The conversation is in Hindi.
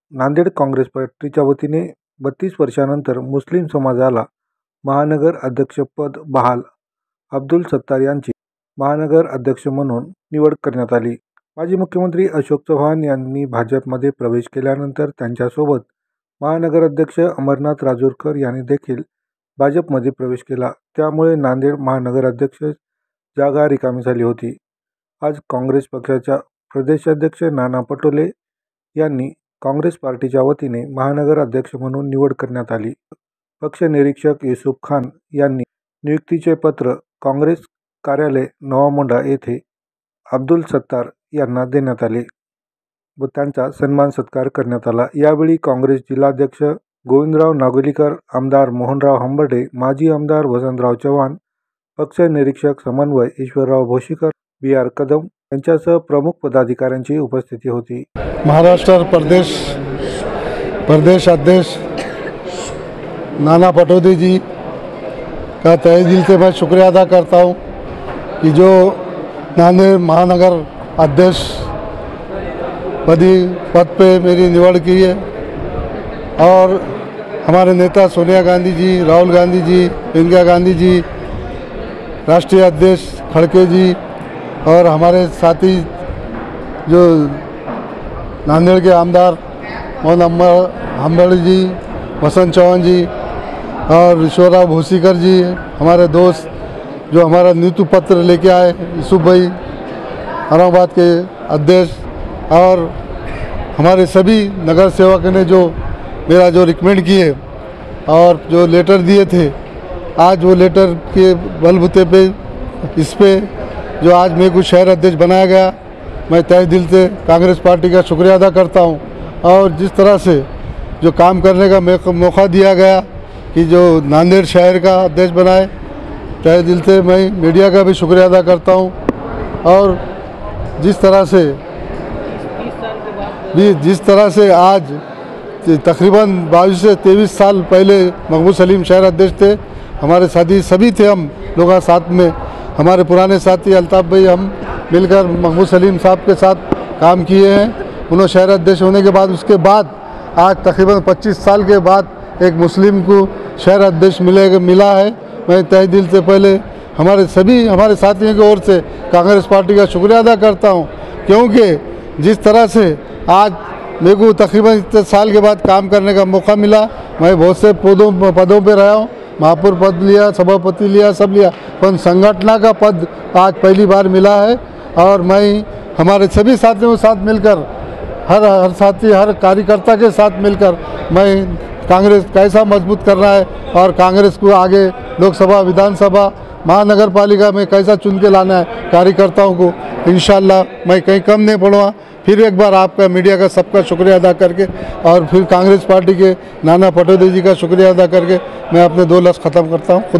नांदेड काँग्रेस पार्टीच्या वतीने 32 वर्षांनंतर मुस्लिम समाजाला महानगर अध्यक्षपद बहाल अब्दुल सत्तार यांची महानगर अध्यक्ष म्हणून निवड करण्यात आली। माजी मुख्यमंत्री अशोक चव्हाण यांनी भाजपमध्ये प्रवेश केल्यानंतर त्यांच्यासोबत महानगर अध्यक्ष अमरनाथ राजूरकर यांनी देखील भाजपमध्ये प्रवेश केला। त्यामुळे नांदेड महानगर अध्यक्ष जागा रिकामी झाली होती। आज काँग्रेस पक्षाच्या प्रदेशाध्यक्ष नाना पटोले यांनी काँग्रेस पार्टीच्या वतीने महानगर अध्यक्ष म्हणून निवड करण्यात आली। पक्ष निरीक्षक युसुफ खान यांनी नियुक्तीचे पत्र काँग्रेस कार्यालय नवामोंढा येथे अब्दुल सत्तार यांना देण्यात आले व त्यांचा सन्मान सत्कार करण्यात आला। यावेळी काँग्रेस जिल्हाध्यक्ष गोविंदराव नागोलीकर, आमदार मोहनराव हंबर्डे, माजी आमदार वसंतराव चव्हाण, पक्ष निरीक्षक समन्वय ईश्वरराव भोशीकर, बी.आर. कदम यांच्यासह प्रमुख पदाधिकाऱ्यांची उपस्थिती होती। महाराष्ट्र प्रदेश अध्यक्ष नाना पटोले जी का तहे दिल से मैं शुक्रिया अदा करता हूँ कि जो नांदेड़ महानगर अध्यक्ष पद पे मेरी निवड़ की है। और हमारे नेता सोनिया गांधी जी, राहुल गांधी जी, प्रियंका गांधी जी, राष्ट्रीय अध्यक्ष खड़के जी और हमारे साथी जो नांदेड़ के आमदार मोहन हंबर्डे जी, वसंत चौहान जी और ईश्वरराव भोसीकर जी, हमारे दोस्त जो हमारा नीति पत्र लेके आए, यूसुफ भाई औरंगाबाद के अध्यक्ष और हमारे सभी नगर सेवक ने जो मेरा जो रिकमेंड किए और जो लेटर दिए थे, आज वो लेटर के बलबूते पे इस पे जो आज मेरे को शहर अध्यक्ष बनाया गया, मैं तहे दिल से कांग्रेस पार्टी का शुक्रिया अदा करता हूं। और जिस तरह से जो काम करने का मौका दिया गया कि जो नांदेड़ शहर का अध्यक्ष बनाए, तहे दिल से मैं मीडिया का भी शुक्रिया अदा करता हूं। और जिस तरह से आज तकरीबन 22 से 23 साल पहले महबूब सलीम शहर अध्यक्ष थे, हमारे साथी सभी थे, हम लोग साथ में हमारे पुराने साथी अल्ताफ़ भाई, हम मिलकर महबूब सलीम साहब के साथ काम किए हैं। उन्होंने शहर अध्यक्ष होने के बाद उसके बाद आज तकरीबन 25 साल के बाद एक मुस्लिम को शहर अध्यक्ष मिला है। मैं तहे दिल से पहले हमारे साथियों की ओर से कांग्रेस पार्टी का शुक्रिया अदा करता हूं, क्योंकि जिस तरह से आज मेरे को तकरीबन इतने साल के बाद काम करने का मौका मिला। मैं बहुत से पदों पे रहा हूँ, महापौर पद लिया, सभापति लिया, सब लिया, पर संगठन का पद आज पहली बार मिला है। और मैं हमारे सभी साथियों के साथ मिलकर हर साथी, हर कार्यकर्ता के साथ मिलकर मैं कांग्रेस कैसा मजबूत करना है और कांग्रेस को आगे लोकसभा, विधानसभा, महानगर पालिका में कैसा चुन के लाना है कार्यकर्ताओं को, इंशाल्लाह मैं कहीं कम नहीं पड़ूँगा। फिर एक बार आपका मीडिया का सबका शुक्रिया अदा करके और फिर कांग्रेस पार्टी के नाना पटोले जी का शुक्रिया अदा करके मैं अपने 2 लफ्ज़ ख़त्म करता हूँ।